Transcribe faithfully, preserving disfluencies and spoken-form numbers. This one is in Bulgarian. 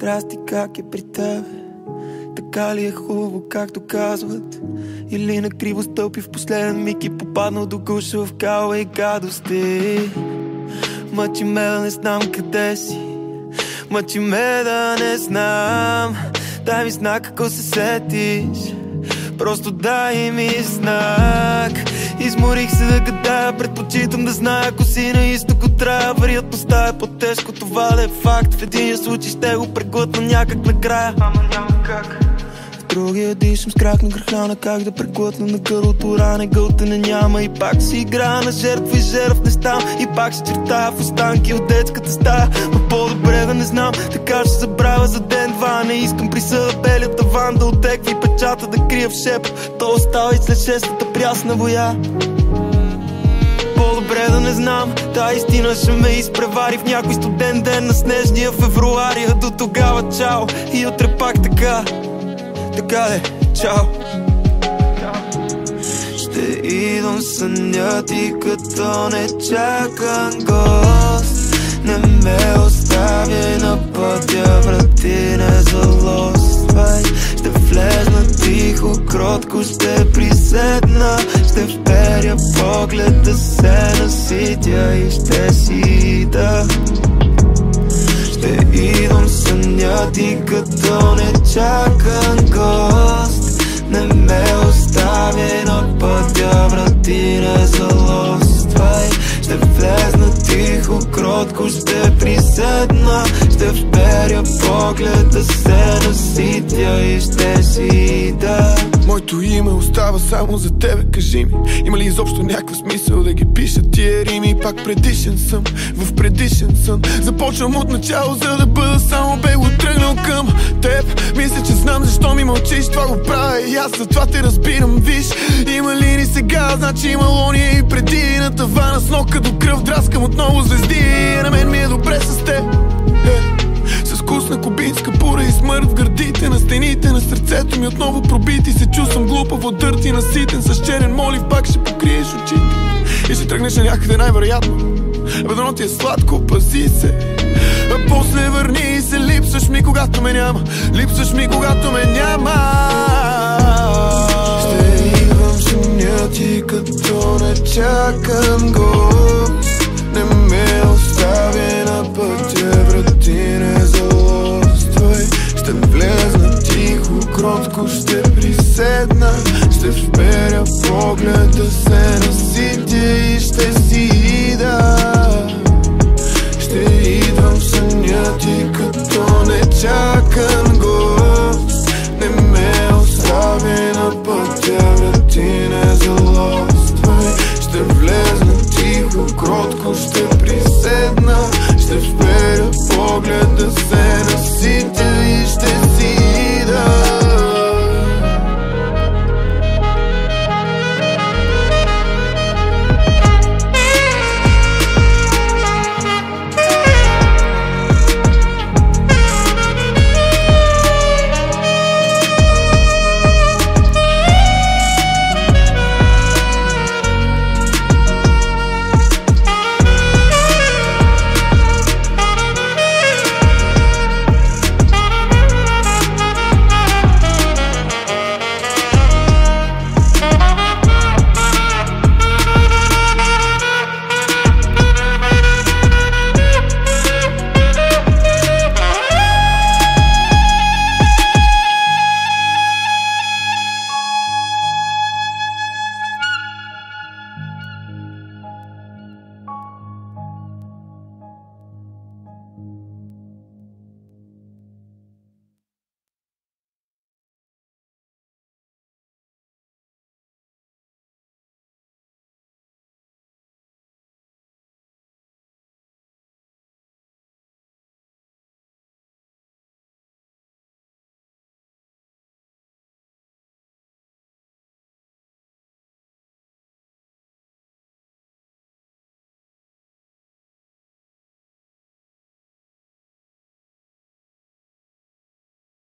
страсти как е при тебе? Така ли е хубаво, както казват? Или накриво стълпи в последен миг и попаднал до гуша в кала и гадости? Мъчи ме да не знам къде си, мъчи ме да не знам. Дай ми знак ако се сетиш, просто дай ми знак. Изморих се да гадая, предпочитам да зная, ако си на изток от рая. Вероятността е по-тежко, това да е факт. В единия случай ще го преглътна някак накрая, ама няма как. В другия дишам с крак на гръхана, как да преглътна на гърлото ране. Гълтане няма и пак си играя на жертва и жертв не ставам. И пак се чертая в останки от детската стая. Но по-добре да не знам, така ще забравя за ден-два. Не искам присъда белия таван да отеква и печата да крия в шепа. То остава и след шестата прясна воя. По-добре да не знам, та истина ще ме изпревари в някой студен ден на снежния февруари. А до тогава чао и утре пак така. Така е, чао. Ще идвам съня ти като не чакам гост. Не ме оставяй на пътя, врати не залоствай. Ще влезна тихо, кротко ще приседна. Ще вперя поглед да се наситя и ще си да. Ще идвам съня ти като не чакам гост. Не ме оставяй на пътя, врати не залоствай. Ще влезна тихо, кротко ще приседна. Ще вперя поглед да се наситя и ще си да. Моето име остава само за тебе, кажи ми, има ли изобщо някакъв смисъл да ги пиша тия рими? Пак предишен съм, в предишен сън. Започвам от начало, за да бъда само бегло тръгнал към теб. Мисля, че знам защо ми мълчиш, това го правя и аз затова те разбирам. Виж, има ли ни сега, значи имало ни и преди. На тавана с ног като кръв драскам отново звезди. На мен ми е добре с теб, с вкусна кубинска пура и смърт в гърдите. На стените на сърцето ми отново пробити. Се чувствам глупаво, дърти, наситен с черен молив. Пак ще покриеш очите и ще тръгнеш на някъде най-вероятно. Ведно ти е сладко, пази се. А после върни се, липсваш ми когато ме няма. Липсваш ми когато ме няма. Ще идвам съня ти като не чакам гост. Не ме остави на пътя, врати не залоствай. Ще влезна тихо, кротко ще приседна. Ще вперя поглед да се наситя и ще си да. Ще идвам съня ти като не чакам гост. Не ме остави на пътя, врати не залоствай. Ще влезна тихо, кротко ще приседна. Ще вперя поглед да се наситя и ще